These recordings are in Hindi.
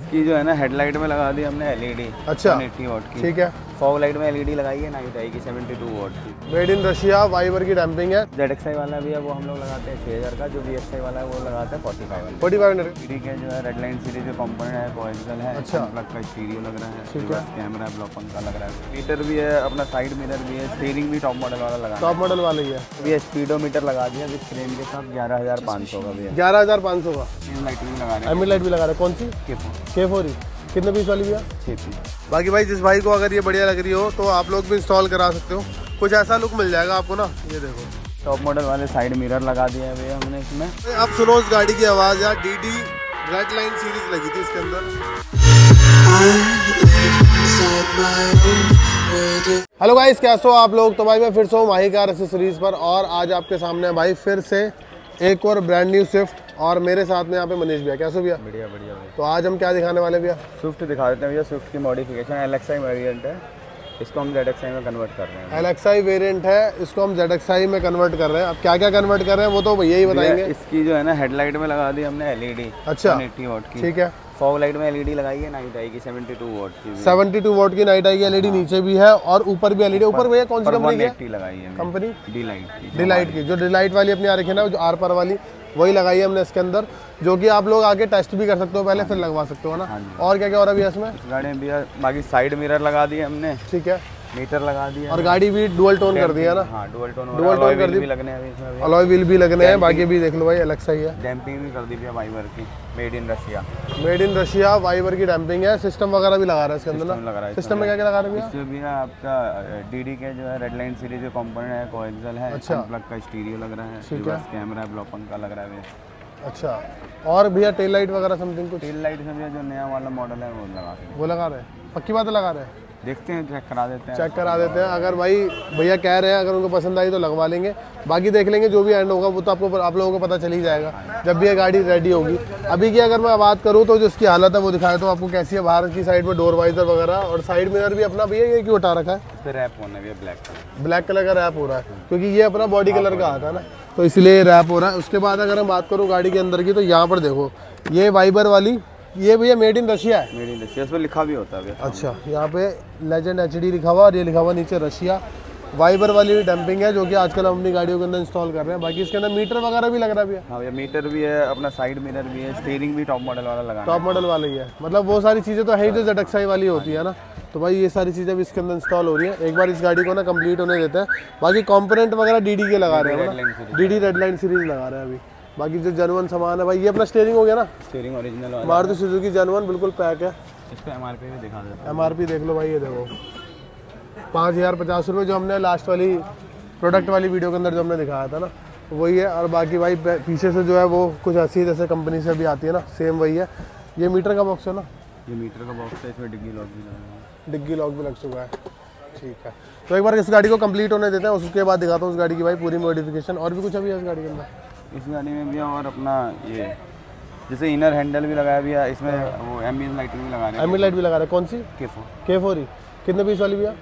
इसकी जो है ना हेडलाइट में लगा दी हमने LED। अच्छा 180 वॉट की। ठीक है। फॉग लाइट में LED लगाई है, नाइट आई की 72 वॉट की। मेड इन रशिया, वाइबर की डैम्पिंग है। ZXi वाला भी है, वो हम लोग लगाते हैं 6000 का। जो VXi वाला है वो लगाते हैं 4500। 4500 ठीक है। जो है रेड लाइन सीरीज जो कंपोनेंट है कोएक्सियल है। अच्छा। प्लग का स्टीरियो लग रहा है, ठीक है। कैमरा है, ब्लॉक पंखा लग रहा है, मीटर भी है, अपना साइड मिरर भी है, स्टीयरिंग भी टॉप मॉडल वाला लगा, टॉप मॉडल वाला ही है। अभी स्पीडोमीटर लगा दिया विद फ्रेम के साथ 11500 का भी है। 11500 का। लाइट भी लगा रहे हैं, एम्बिएंट लाइट भी लगा रहे हैं। कौन सी? K4। कितने पीस वाली भैया? 6 पीस। बाकी भाई जिस भाई को अगर ये बढ़िया लग रही हो तो आप लोग भी इंस्टॉल करा सकते हो। कुछ ऐसा लुक मिल जाएगा आपको ना। ये देखो टॉप मॉडल वाले साइड मिरर लगा दिए हैं भैया हमने इसमें। अब सुनो उस गाड़ी की आवाज़ यार। DD रेड लाइन सीरीज लगी थी इसके अंदर। हेलो गाइस, कैसे हो आप लोग? तो भाई मैं फिर से हूँ माही कार एक्सेसरीज पर और आज आपके सामने भाई फिर से एक और ब्रांड न्यू स्विफ्ट और मेरे साथ में यहाँ पे मनीष भैया। कैसे भैया? बढ़िया बढ़िया भाई। तो आज हम क्या दिखाने वाले भैया? स्विफ्ट दिखा देते हैं भैया। स्विफ्ट की मॉडिफिकेशन LXi वेरिएंट है, इसको हम ZXi में कन्वर्ट कर रहे हैं। LXi वेरिएंट है, इसको हम ZXi में कन्वर्ट कर रहे हैं। अब क्या क्या कन्वर्ट कर रहे हैं वो तो भैया ही बताएंगे। इसकी जो है ना हेडलाइट में लगा दी हमने LED। अच्छा 180 वॉट की। ठीक है। फॉग लाइट में LED लगाई है, नाइट आई की 72 वॉट की। 72 वॉट की नाइट आई की LED नीचे भी है और ऊपर भी LED। ऊपर भैया कौन सी कंपनी की है? 180 लगाई है कंपनी डिलाइट की। जो डिलाइट वाली अपनी आ रखी है ना, जो आर पर वाली, वही लगाई है हमने इसके अंदर, जो कि आप लोग आके टेस्ट भी कर सकते हो पहले, फिर लगवा सकते हो ना। और क्या क्या हो रहा है भैया इसमें? इस गाड़ी में भैया बाकी साइड मिरर लगा दिए हमने। ठीक है। मीटर लगा दिया और गाड़ी भी डुअल टोन कर दिया ना। हाँ डुअल टोन कर दी। लगने हैं इसमें, अलॉय व्हील भी लगने हैं। बाकी भी देख लो भाई LXi है। डैम्पिंग भी कर दी भैया वाइबर की, मेड इन रशिया वाइबर की डैम्पिंग है। सिस्टम वगैरह भी लगा रहा है इसके अंदर ना। सिस्टम में क्या क्या लगा रहे हैं? इसमें भी आपका DD के जो है रेड लाइन सीरीज जो कंपोनेंट है कोएक्सियल है। अच्छा। प्लग का स्टीरियो लग रहा है, रिवर्स कैमरा है, ब्लॉक पंखा लग रहा है। अच्छा। और भैया टेल लाइट वगैरह समथिंग कुछ? टेल लाइट में जो नया वाला मॉडल है वो लगा रहे हैं। पक्की बात लगा रहे हैं। देखते हैं, चेक करा देते हैं। अगर भाई भैया कह रहे हैं, अगर उनको पसंद आई तो लगवा लेंगे। बाकी देख लेंगे जो भी एंड होगा वो तो आपको आप लोगों को पता चल ही जाएगा जब भी ये गाड़ी रेडी होगी। अभी की अगर मैं बात करूँ तो जो इसकी हालत है वो दिखाया तो आपको कैसी है। बाहर की साइड में डोर वाइजर वगैरह और साइड मिरर भी अपना भैया ये क्यों हटा रखा है? इस पे रैप होना है ब्लैक कलर का रैप हो रहा है क्योंकि ये अपना बॉडी कलर का आता है ना, तो इसलिए रैप हो रहा है। उसके बाद अगर मैं बात करूँ गाड़ी के अंदर की, तो यहाँ पर देखो ये वाइबर वाली, ये भैया मेड इन रशिया है। मेड इन रशिया, इसमें लिखा भी होता है। अच्छा, यहाँ पे लेजेंड HD लिखा हुआ और ये लिखा हुआ नीचे रशिया। वाइबर वाली डैम्पिंग है जो कि आजकल हम अपनी गाड़ियों के अंदर इंस्टॉल कर रहे हैं। बाकी इसके अंदर मीटर वगैरह भी लग रहा है भैया। हाँ भैया मीटर भी है, अपना साइड मिरर भी है, स्टीयरिंग भी टॉप मॉडल वाला लगा। टॉप मॉडल वाला ही है, मतलब वो सारी चीज़ें तो है ही जो ZXi वाली होती है ना। तो भाई ये सारी चीज़ें भी इसके अंदर इंस्टॉल हो रही है। एक बार इस गाड़ी को ना कंप्लीट होने देते हैं। बाकी कंपोनेंट वगैरह DD के लगा रहे हैं, DD रेड लाइन सीरीज लगा रहे हैं अभी। बाकी जो जेन्युइन सामान है भाई, ये अपना स्टीयरिंग हो गया ना। Steering original Maruti Suzuki genuine बिल्कुल पैक है। इस पे MRP भी दिखा देते हैं। MRP देख लो भाई, ये देखो 5050 रुपये जो हमने लास्ट वाली प्रोडक्ट वाली वीडियो के अंदर जो हमने दिखाया था ना, वही है। और बाकी भाई पीछे से जो है वो कुछ ऐसी जैसे कंपनी से भी आती है ना, सेम वही है। ये मीटर का बॉक्स है ना, ये मीटर का बॉक्स है, इसमें डिग्गी लॉक भी लगा है। डिग्गी लॉक भी लग चुका है। ठीक है, तो एक बार इस गाड़ी को कंप्लीट होने देते हैं, उसके बाद दिखाता हूँ उस गाड़ी की भाई पूरी मॉडिफिकेशन। और भी कुछ अभी है इस गाड़ी के अंदर? इस गाड़ी में भी और अपना ये जैसे इनर हैंडल भी लगाया भी है, इसमें वो एम्बिएंट लाइटिंग भी लगा रहे हैं। एम्बिएंट लाइट भी लगा रहे हैं। कौन सी? K4 ही। कितने पीस वाली भैया?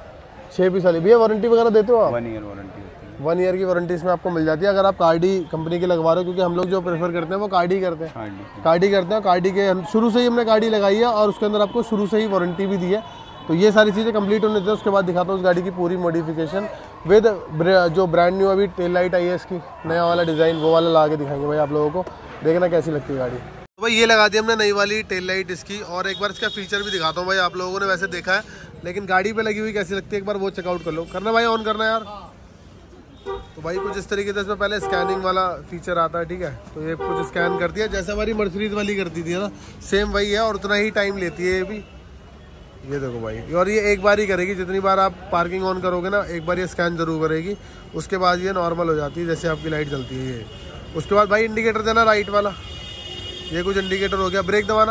6 पीस वाली। भैया वारंटी वगैरह देते हो आप? 1 ईयर वारंटी होती है। 1 ईयर की वारंटी इसमें आपको मिल जाती है अगर आप कार्डी कंपनी की लगवा रहे हो, क्योंकि हम लोग जो प्रेफर करते हैं वो कार्डी करते हैं। कार्डी के शुरू से ही हमने गाड़ी लगाई है और उसके अंदर आपको शुरू से ही वारंटी भी दी है। तो ये सारी चीज़ें कंप्लीट होने देते हैं, उसके बाद दिखाता हूँ उस गाड़ी की पूरी मॉडिफिकेशन विद जो ब्रांड न्यू अभी टेल लाइट आई है इसकी, नया वाला डिज़ाइन, वो वाला ला के दिखाएंगे भाई आप लोगों को। देखना कैसी लगती है गाड़ी। तो भाई ये लगा दी हमने नई वाली टेल लाइट इसकी, और एक बार इसका फीचर भी दिखाता हूँ भाई। आप लोगों ने वैसे देखा है, लेकिन गाड़ी पे लगी हुई कैसी लगती है एक बार वो चेकआउट कर लो। करना भाई, ऑन करना यार। तो भाई कुछ इस तरीके से इसमें पहले स्कैनिंग वाला फीचर आता है, ठीक है। तो ये कुछ स्कैन करती है जैसे हमारी मर्सिडीज वाली करती थी ना, सेम वही है और उतना ही टाइम लेती है ये भी। ये देखो भाई, और ये एक बार ही करेगी, जितनी बार आप पार्किंग ऑन करोगे ना एक बार ये स्कैन जरूर करेगी। उसके बाद ये नॉर्मल हो जाती है जैसे आपकी लाइट जलती है ये। उसके बाद भाई इंडिकेटर देना राइट वाला, ये कुछ इंडिकेटर हो गया। ब्रेक दबाना,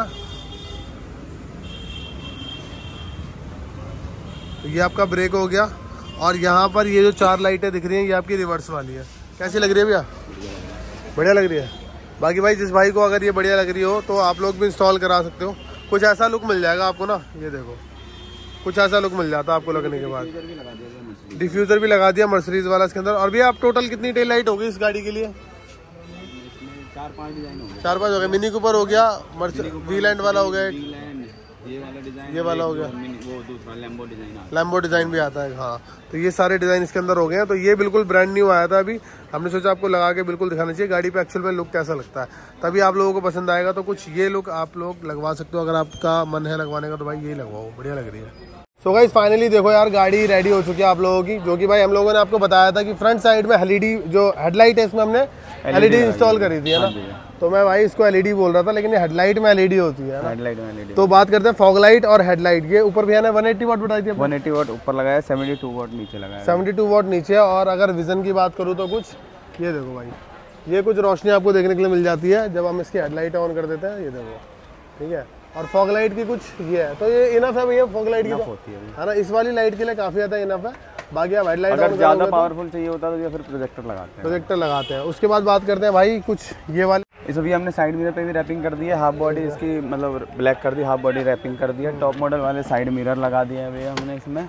तो ये आपका ब्रेक हो गया। और यहाँ पर ये जो 4 लाइटें दिख रही हैं ये आपकी रिवर्स वाली है। कैसी लग रही है भैया? बढ़िया लग रही है। बाकी भाई जिस भाई को अगर ये बढ़िया लग रही हो तो आप लोग भी इंस्टॉल करा सकते हो। कुछ ऐसा लुक मिल जाएगा आपको ना, ये देखो कुछ ऐसा लुक मिल जाता है आपको लगने के बाद। डिफ्यूज़र भी लगा दिया मर्सिडीज वाला इसके अंदर। और भैया आप टोटल कितनी टेल लाइट होगी इस गाड़ी के लिए? 4-5 डिजाइन हो गए। 4-5 हो गए। मिनी कूपर हो गया, वीलैंड वाला हो गया, ये वाला डिजाइन, ये वाला हो गया, वो दूसरा लैम्बो डिजाइन, लैम्बो डिजाइन भी आता है। हाँ, तो ये सारे डिजाइन इसके अंदर हो गए हैं। तो ये बिल्कुल ब्रांड न्यू आया था अभी, हमने सोचा आपको लगा के बिल्कुल दिखाना चाहिए गाड़ी पे एक्चुअल में लुक कैसा लगता है, तभी आप लोगों को पसंद आएगा। तो कुछ ये लुक आप लोग लगवा सकते हो, अगर आपका मन है लगवाने का तो भाई यही लगवाओ, बढ़िया लग रही है। सो गाइस फाइनली देखो यार, गाड़ी रेडी हो चुकी है आप लोगों की, जो कि भाई हम लोगों ने आपको बताया था कि फ्रंट साइड में एलईडी जो हेडलाइट है इसमें हमने एलईडी इंस्टॉल करी थी, है ना। तो मैं भाई इसको एलईडी बोल रहा था, लेकिन ये हेडलाइट में एलईडी होती है ना। हेडलाइट में एलईडी। तो बात करते हैं फॉग लाइट और हेडलाइट। ये ऊपर भी है ना 180 वाट बताई थी, 180 वाट ऊपर लगाया, 72 वाट नीचे लगाया, 72 वाट नीचे। और अगर विजन की बात करूँ तो कुछ ये देखो भाई, ये कुछ रोशनी आपको देखने के लिए मिल जाती है जब हम इसकी हेडलाइट ऑन कर देते हैं, ये देखो, ठीक है। और फॉग लाइट की कुछ ये है, तो ये इनफ है भैया फॉग लाइट की, होती है ना, इस वाली लाइट के लिए काफी ज्यादा इनफ है। बाकी आप हेडलाइट अगर ज्यादा पावरफुल चाहिए होता तो फिर प्रोजेक्टर लगाते हैं। उसके बाद बात करते हैं भाई कुछ ये वाले, इस अभी हमने साइड मिरर पे भी रैपिंग कर दी है, हाफ बॉडी इसकी मतलब ब्लैक कर दी, हाफ बॉडी रैपिंग कर दी है। टॉप मॉडल वाले साइड मिरर लगा दिया है भैया हमने इसमें।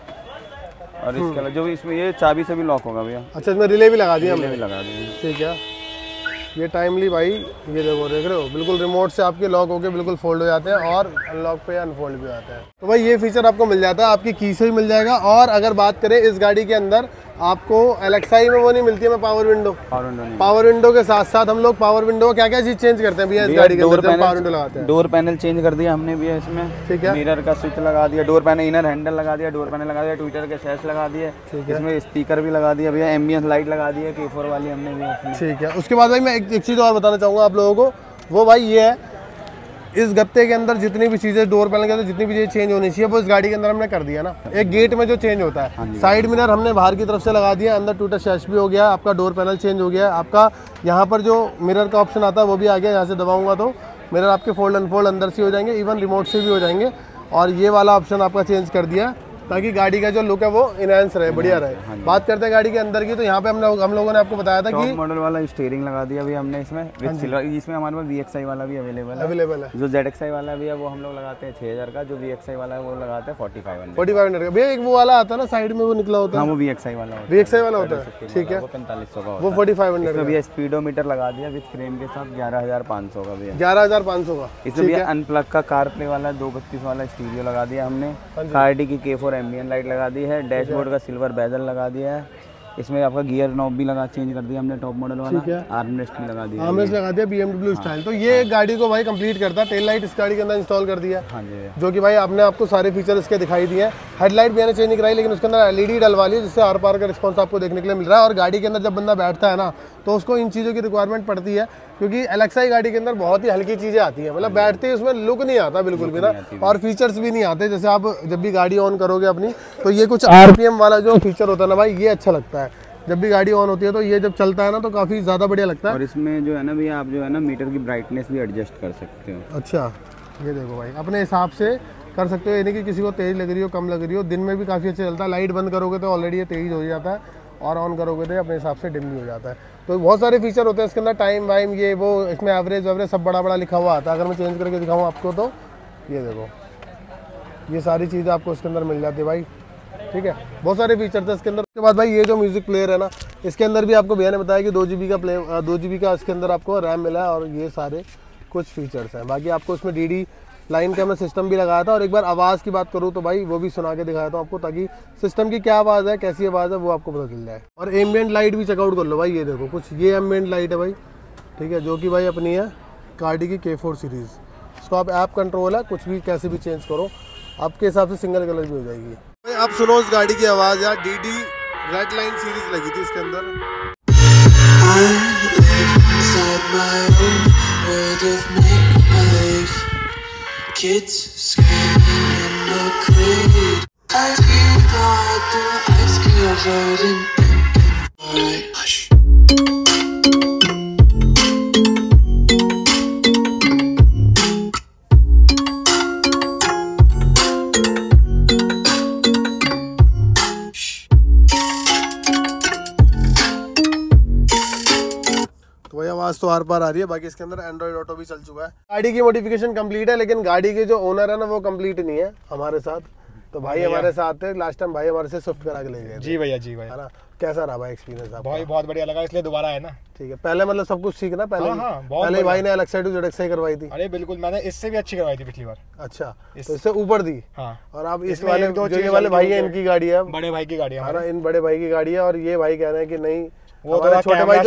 और इसके अलावा जो भी इसमें ये चाबी से भी लॉक होगा भैया। अच्छा, इसमें रिले भी लगा दिया, रिले भी लगा दिए, ठीक है। ये टाइमली भाई, ये देखो, देख रहे हो, बिल्कुल रिमोट से आपके लॉक होके बिल्कुल फोल्ड हो जाते हैं और अनलॉक पे अनफोल्ड भी होता है। तो भाई ये फीचर आपको मिल जाता है, आपकी की से भी मिल जाएगा। और अगर बात करें इस गाड़ी के अंदर आपको एलेक्साई में वो नहीं मिलती है, मैं पावर विंडो के साथ साथ हम लोग पावर विंडो क्या क्या चीज चेंज करते हैं भैया इस गाड़ी के अंदर, पावर विंडो लगाते हैं। डोर पैनल चेंज कर दिया हमने भैया इसमें, ठीक है। मिरर का स्विच लगा दिया, डोर पैनल इनर हैंडल लगा दिया, डोर पैनल लगा दिया, ट्विटर के सैश लगा दिए, इसमें स्पीकर भी लगा दिया भैया, एम्बियंस लाइट लगा दी है K4 वाली हमने भी, ठीक है। उसके बाद भाई मैं एक चीज और बताना चाहूंगा आप लोगों को, वो भाई ये है, इस गत्ते के अंदर जितनी भी चीजें डोर पैनल के अंदर जितनी भी चीजें चेंज होनी चाहिए वो इस गाड़ी के अंदर हमने कर दिया ना। एक गेट में जो चेंज होता है, साइड मिरर हमने बाहर की तरफ से लगा दिया, अंदर ट्विटर सैश भी हो गया, आपका डोर पैनल चेंज हो गया, आपका यहाँ पर जो मिरर का ऑप्शन आता है वो भी आ गया, यहाँ से दबाऊंगा तो मिरर आपके फोल्ड अनफोल्ड अंदर से हो जाएंगे, इवन रिमोट से भी हो जाएंगे। और ये वाला ऑप्शन आपका चेंज कर दिया ताकि गाड़ी का जो लुक है वो इनहेंस रहे, बढ़िया रहे। बात करते हैं गाड़ी के अंदर की, तो यहाँ पे हम लोगों ने आपको बताया था कि मॉडल वाला स्टीयरिंग लगा दिया अभी हमने इसमें विद सिल्वर। इसमें हमारे पास VXI वाला भी अवेलेबल है, जो ZXI वाला भी है वो हम लोग लगाते हैं 6000 का, जो VXI वाला है वो लगाते हैं 4500 का। भैया एक वो वाला आता है ना साइड में वो निकला होता है, वो VXI वाला होता है, ठीक है, वो 4500 का, वो 4500 का भैया। स्पीडोमीटर लगा दिया विद फ्रेम के साथ 11500 का भैया, 11500 का। इसमें भैया अनप्लग का कार प्ले वाला 232 वाला स्टीरियो लगा दिया हमने, कार्डी की K4 एम्बियंट लाइट लगा दी है, डैशबोर्ड का सिल्वर बेजल लगा दिया है, इसमें आपका गियर नॉब भी चेंज कर दिया हमने टॉप मॉडल वाला, आर्मरेस्ट भी लगा दिया, आर्मरेस्ट लगा दिया BMW स्टाइल। तो ये गाड़ी को भाई कंप्लीट करता है। टेल लाइट इस गाड़ी के अंदर इंस्टॉल कर दिया, जो कि भाई आपने आपको सारे फीचर इसके दिखाई दिए हैं। हेडलाइट भी मैंने चेंज नहीं कराई, लेकिन उसके अंदर LED डलवा ली, जिससे आर पार का रिस्पॉन्स आपको देखने के लिए मिल रहा है। और गाड़ी के अंदर जब बंदा बैठता है ना तो उसको इन चीज़ों की रिक्वायरमेंट पड़ती है, क्योंकि एलेक्साई गाड़ी के अंदर बहुत ही हल्की चीज़ें आती हैं, मतलब बैठते ही उसमें लुक नहीं आता बिल्कुल भी ना, और फीचर्स भी नहीं आते। जैसे आप जब भी गाड़ी ऑन करोगे अपनी, तो ये कुछ RPM वाला जो फीचर होता है ना भाई, ये अच्छा लगता है। जब भी गाड़ी ऑन होती है तो ये जब चलता है ना तो काफ़ी ज़्यादा बढ़िया लगता है। और इसमें जो है ना भैया, आप जो है ना मीटर की ब्राइटनेस भी एडजस्ट कर सकते हो। अच्छा, ये देखो भाई, अपने हिसाब से कर सकते हो, यानी कि किसी को तेज़ लग रही हो, कम लग रही हो, दिन में भी काफ़ी अच्छा चलता है। लाइट बंद करोगे तो ऑलरेडी ये तेज़ हो जाता है, और ऑन करोगे तो अपने हिसाब से डिम भी हो जाता है। तो बहुत सारे फीचर होते हैं इसके अंदर, टाइम वाइम ये वो, इसमें एवरेज वैवरेज सब बड़ा बड़ा लिखा हुआ आता है। अगर मैं चेंज करके दिखाऊँ आपको तो ये देखो, ये सारी चीज़ें आपको इसके अंदर मिल जाती है भाई, ठीक है। बहुत सारे फीचर्स है इसके अंदर। उसके बाद भाई ये जो म्यूजिक प्लेयर है ना, इसके अंदर भी आपको भैया ने बताया कि 2 GB का इसके अंदर आपको रैम मिला है, और ये सारे कुछ फीचर्स हैं। बाकी आपको इसमें DD लाइन कैमरा सिस्टम भी लगाया था। और एक बार आवाज़ की बात करूँ तो भाई वो भी सुना के दिखाया था आपको, ताकि सिस्टम की क्या आवाज़ है, कैसी आवाज़ है, वो आपको पता चल जाए। और एम्बियंट लाइट भी चेकआउट कर लो भाई, ये देखो कुछ ये एम्बियंट लाइट है भाई, ठीक है, जो कि भाई अपनी है कार्डी की K4 सीरीज़। इसको आप ऐप कंट्रोल है, कुछ भी कैसे भी चेंज करो, आपके हिसाब से सिंगल कलर भी हो जाएगी। आप सुनो इस गाड़ी की आवाज़ यार, DD रेड लाइन सीरीज लगी थी इसके अंदर। Kids screaming in the crate. I feel like the ice covered in white. Hush. आवाज़ तो आर पार आ रही है। बाकी इसके अंदर एंड्रॉइड ऑटो भी चल चुका है। गाड़ी की मॉडिफिकेशन कंप्लीट है, लेकिन गाड़ी के जो ओनर है ना वो कंप्लीट नहीं है हमारे साथ। तो भाई हमारे साथ थे लास्ट टाइम, भाई हमारे से स्विफ्ट करा के ले गए। जी भैया, जी भाई, है ना। कैसा रहा भाई एक्सपीरियंस आपका? भाई बहुत बढ़िया लगा, इसलिए दोबारा है ना। ठीक है, पहले मतलब सब कुछ सीखना पहले। हाँ, पहले भाई ने अलग साइड ZX करवाई थी। अरे बिल्कुल, मैंने इससे भी अच्छी करवाई थी पिछली बार। अच्छा, तो इससे ऊपर दी। हाँ, और आप इस वाले जो ये वाले भाई है इनकी गाड़ी है, बड़े भाई की गाड़ी है ना, इन बड़े भाई की गाड़ी है। और ये भाई कह रहे हैं कि नहीं, वो हमारे छोटे भाई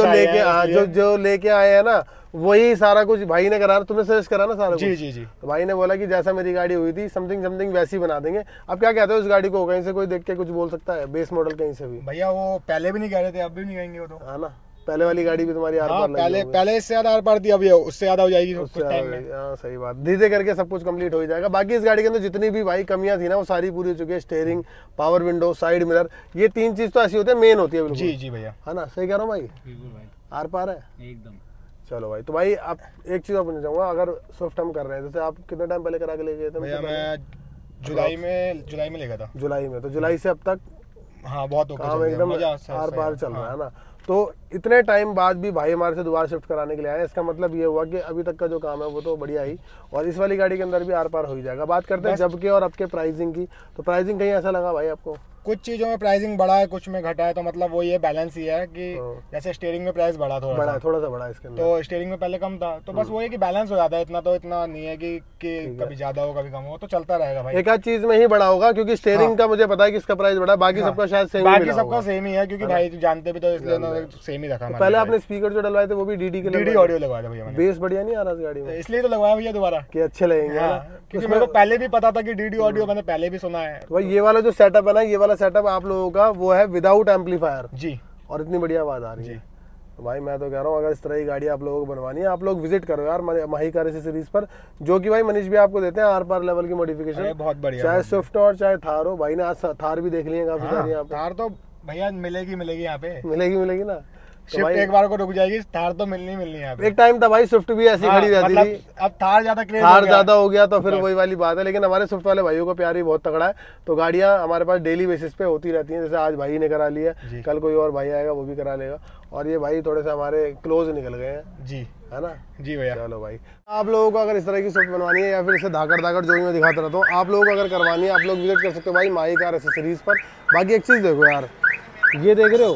जो लेके आए हैं ना, वही सारा कुछ भाई ने करा, तुमने सजेस्ट करा ना सारा जी कुछ। जी जी। तो भाई ने बोला कि जैसा मेरी गाड़ी हुई थी समथिंग वैसी बना देंगे। अब क्या कहते हो इस गाड़ी को, कहीं से कोई देख के कुछ बोल सकता है? बेस मॉडल कहीं से भी भैया वो पहले भी नहीं कह रहे थे, अब भी नहीं कहेंगे वो तो, है ना। पहले वाली गाड़ी भी तुम्हारी आर पार पहले इससे ज्यादा आर पार थी, अब ये उससे ज्यादा हो जाएगी कुछ टाइम में। हाँ सही बात, धीरे करके सब कुछ कंप्लीट हो जाएगा। बाकी इस गाड़ी के अंदर जितनी भी भाई कमियां थी ना, वो सारी पूरी हो चुकी है। Steering, power window, side mirror, ये 3 चीज तो ऐसी होती है, मेन होती है। जी जी भैया, है ना, सही कह रहा हूँ भाई? बिल्कुल भाई, आर पार है एकदम। चलो भाई, तो भाई आप एक चीज और पूछना चाहूंगा, अगर स्विफ्ट हम कर रहे हैं, जैसे आप कितने टाइम पहले करा के ले गए थे? भैया मैं जुलाई में ले गया था। जुलाई में, तो जुलाई से अब तक हाँ बहुत काम एकदम आर पार चल रहा है ना। तो इतने टाइम बाद भी भाई हमारे से दोबारा शिफ्ट कराने के लिए आए, इसका मतलब ये हुआ कि अभी तक का जो काम है वो तो बढ़िया ही, और इस वाली गाड़ी के अंदर भी आर पार हो ही जाएगा। बात करते हैं जब के और अब के प्राइसिंग की, तो प्राइसिंग कहीं ऐसा लगा भाई आपको? कुछ चीजों में प्राइसिंग बढ़ा है, कुछ में घटा है, तो मतलब वो ये बैलेंस ही है कि जैसे स्टीयरिंग में प्राइस बढ़ा थोड़ा सा बढ़ा इसके अंदर, तो स्टीयरिंग में पहले कम था, तो बस वो है कि बैलेंस हो जाता है। इतना नहीं है कि कभी ज्यादा हो कभी कम हो, तो चलता रहेगा भाई। एक आध चीज में ही बढ़ा होगा, क्योंकि स्टीयरिंग का मुझे पता है कि इसका प्राइस बढ़ा, बाकी सबका शायद सेम ही, बाकी सबका सेम ही है, क्योंकि भाई जानते भी तो इसलिए सेम ही रखा। पहले आपने स्पीकर जो डलवाए थे वो भी डीडी ऑडियो लगवाया था भैया, बेस बढ़िया नहीं आ रहा इस गाड़ी में, इसलिए तो लगवाया भैया दोबारा कि अच्छे लगेंगे, क्योंकि मेरे को पहले भी पता था कि डीडी ऑडियो मैंने पहले भी सुना है। भाई ये वाला जो सेटअप है ना, ये वाला सेटअप आप लोगों का वो है विदाउट एम्पलीफायर जी, और इतनी बढ़िया आवाज आ रही है। तो भाई मैं तो कह रहा हूँ, अगर इस तरह की गाड़ी आप लोगों को बनवानी है, आप लोग विजिट करो यार माही कार सीरीज पर, जो कि भाई मनीष भी आपको देते हैं आर पार लेवल की मॉडिफिकेशन, बहुत बढ़िया, चाहे स्विफ्ट और चाहे थार हो। भाई ने आज थार भी देख ली है काफी सारी यहाँ पे। थार तो भैया मिलेगी यहाँ पे, मिलेगी ना। तो एक बार को रुक जाएगी, थार तो मिलनी यहाँ पे। एक टाइम था भाई स्विफ्ट भी ऐसी खड़ी रहती थी, अब थार ज्यादा हो गया तो फिर वही वाली बात है। लेकिन हमारे स्विफ्ट वाले भाइयों को प्यार ही बहुत तगड़ा है, तो गाड़ियां हमारे पास डेली बेसिस पे होती रहती हैं। जैसे आज भाई ने करा लिया, कल कोई और भाई आएगा वो भी करा लेगा, और ये भाई थोड़े से हमारे क्लोज निकल गए हैं जी, है ना जी भैया। चलो भाई, आप लोगों को अगर इस तरह की स्विफ्ट बनवानी है, या फिर इसे धाकड़ जो भी मैं दिखाता रहता हूँ, आप लोगों को अगर करवानी है, आप लोग विजिट कर सकते हो भाई माही कार एसेसरीज पर। बाकी एक चीज़ देखो यार, ये देख रहे हो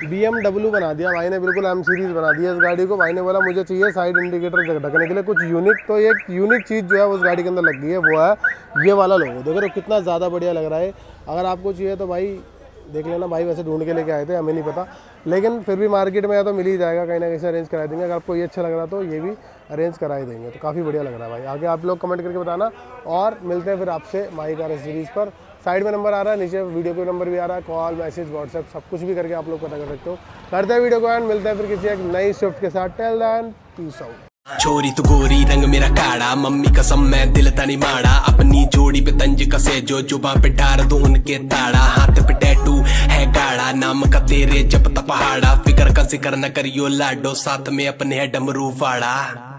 BMW बना दिया भाई ने, बिल्कुल M सीरीज बना दिया इस गाड़ी को। भाई ने बोला मुझे चाहिए साइड इंडिकेटर ढकने के लिए कुछ यूनिक, तो एक यूनिक चीज़ जो है उस गाड़ी के अंदर लग गई है, वो है ये वाला लोगो। देख रहे हो कितना ज़्यादा बढ़िया लग रहा है। अगर आपको चाहिए तो भाई देख लेना, भाई वैसे ढूंढ के लेके आए थे, हमें नहीं पता, लेकिन फिर भी मार्केट में या तो मिल ही जाएगा, कहीं ना कहीं से अरेंज करा देंगे। अगर आपको ये अच्छा लग रहा तो ये भी अरेंज करा ही देंगे, तो काफ़ी बढ़िया लग रहा है भाई। आगे आप लोग कमेंट करके बताना, और मिलते हैं फिर आपसे माही कार सीरीज़ पर। साइड में नंबर आ रहा है, नीचे वीडियो का नंबर भी आ रहा है, कॉल मैसेज व्हाट्सएप सब कुछ भी करके आप लोग पता कर सकते हो। करते हैं वीडियो को एंड मिलते हैं फिर किसी एक नई स्विफ्ट के साथ। Till then peace out. छोरी तू गोरी रंग मेरा काड़ा, मम्मी कसम मैं दिल तनी माड़ा, अपनी जोड़ी पे तंज कसे जो जुबां पे डार दूं उनके ताड़ा, हाथ पे टैटू है गाड़ा, नाम का तेरे जब तक पहाड़ा, फिक्र का जिक्र न करियो लाडो, साथ में अपने है डमरू फाड़ा।